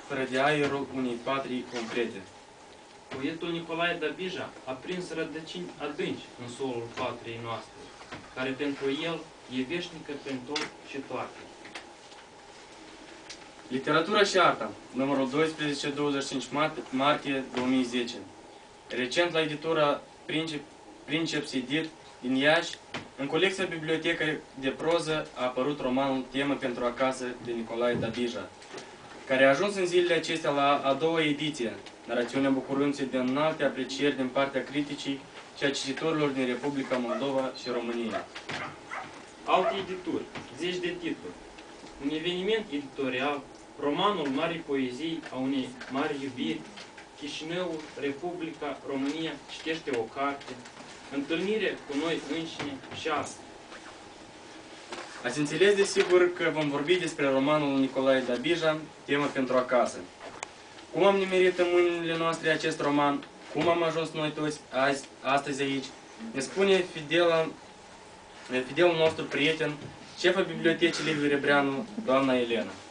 fără de aerul unei patrii concrete. Poetul Nicolae Dabija a prins rădăcini adânci în solul patriei noastre, care pentru el e veșnică prin tot și toate. Literatura și arta, numărul 12-25 martie 2010. Recent la editura Princeps Edit din Iași, în colecția Biblioteca de proză a apărut romanul Temă pentru acasă de Nicolae Dabija, care a ajuns în zilele acestea la a doua ediție, narațiunea bucurându-se de înalte aprecieri din partea criticii și a cititorilor din Republica Moldova și România. Alte edituri, zeci de titluri. Un eveniment editorial, romanul Marii Poezii a unei mari iubiri, Chișinăul, Republica, România, citește o carte, întâlnire cu noi înșine și asta. Ați înțeles desigur că vom vorbi despre romanul Nicolae Dabija, Temă pentru acasă. Cum am nimerit în mâinile noastre acest roman, cum am ajuns noi toți astăzi aici, ne spune fidelul nostru prieten, șefa Bibliotecii Liviu Rebreanu, doamna Elena.